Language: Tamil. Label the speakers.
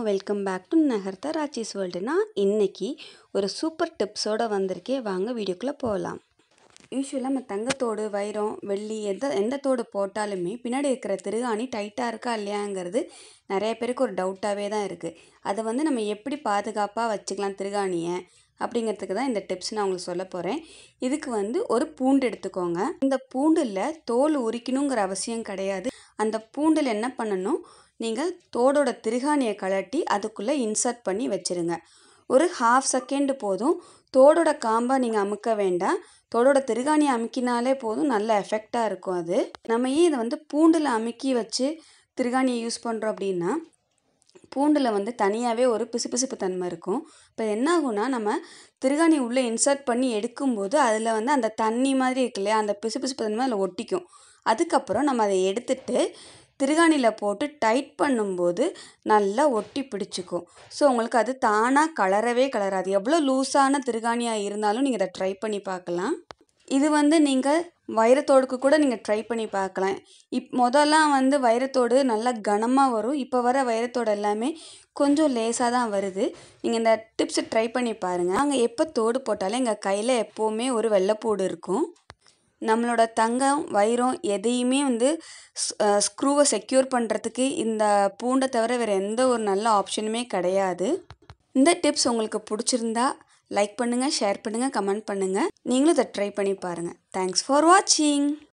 Speaker 1: வெல்கம் பேக் டு நகர்த்தா ராச்சிஸ் வேர்ல்டு. நான் இன்னைக்கு ஒரு சூப்பர் டிப்ஸோடு வந்திருக்கேன். வாங்க வீடியோக்குள்ளே போகலாம். யூஸ்வலாக நம்ம தங்கத்தோடு, வைரம், வெள்ளி எந்த தோடு போட்டாலுமே பின்னாடி இருக்கிற திருகாணி டைட்டாக இருக்கா இல்லையாங்கிறது நிறைய பேருக்கு ஒரு டவுட்டாகவே தான் இருக்குது. அதை நம்ம எப்படி பாதுகாப்பாக வச்சுக்கலாம் திருகாணியை அப்படிங்கிறதுக்கு தான் இந்த டிப்ஸ் நான் உங்களுக்கு சொல்ல போகிறேன். இதுக்கு ஒரு பூண்டு எடுத்துக்கோங்க. இந்த பூண்டில் தோல் உரிக்கணுங்கிற அவசியம் கிடையாது. அந்த பூண்டில் என்ன பண்ணணும், நீங்கள் தோடோட திருகாணியை கழட்டி அதுக்குள்ளே இன்சர்ட் பண்ணி வச்சுருங்க. ஒரு 1/2 செகண்ட் போதும். தோடோட காம்பை நீங்கள் அமுக்க வேண்டாம். தோடோட திருகாணியை அமுக்கினாலே போதும், நல்ல எஃபெக்டாக இருக்கும். அது நம்ம ஏன் இதை பூண்டில் அமுக்கி வச்சு திருகாணியை யூஸ் பண்ணுறோம் அப்படின்னா, பூண்டில் தனியாகவே ஒரு பிசுபிசுப்பு தன்மை இருக்கும். இப்போ என்ன ஆகும்னா, நம்ம திருகாணி உள்ளே இன்சர்ட் பண்ணி எடுக்கும்போது அதில் அந்த தண்ணி மாதிரி இருக்கு இல்லையா, அந்த பிசுபிசுப்பு தன்மை அதில் ஒட்டிக்கும். அதுக்கப்புறம் நம்ம அதை எடுத்துட்டு திருகாணியில் போட்டு டைட் பண்ணும்போது நல்லா ஒட்டி பிடிச்சிக்கும். ஸோ உங்களுக்கு அது தானாக கலராது. எவ்வளோ லூஸான திருகாணியாக இருந்தாலும் நீங்கள் இதை ட்ரை பண்ணி பார்க்கலாம். இது நீங்கள் வைரத்தோடுக்கு கூட நீங்கள் ட்ரை பண்ணி பார்க்கலாம். முதல்லாம் வைரத்தோடு நல்லா கனமாக வரும். இப்போ வர வைரத்தோடு எல்லாமே கொஞ்சம் லேசாக தான் வருது. நீங்கள் இந்த டிப்ஸை ட்ரை பண்ணி பாருங்கள். நாங்கள் எப்போ தோடு போட்டாலும் எங்கள் கையில் எப்போவுமே ஒரு வெள்ளைப்பூடு இருக்கும். நம்மளோட தங்கம், வைரம் எதையுமே ஸ்க்ரூவை செக்யூர் பண்ணுறதுக்கு இந்த பூண்டை தவிர வேறு எந்த ஒரு நல்ல ஆப்ஷனுமே கிடையாது. இந்த டிப்ஸ் உங்களுக்கு பிடிச்சிருந்தா லைக் பண்ணுங்கள், ஷேர் பண்ணுங்கள், கமெண்ட் பண்ணுங்கள். நீங்களும் இதை ட்ரை பண்ணி பாருங்கள். தேங்க்ஸ் ஃபார் வாட்சிங்.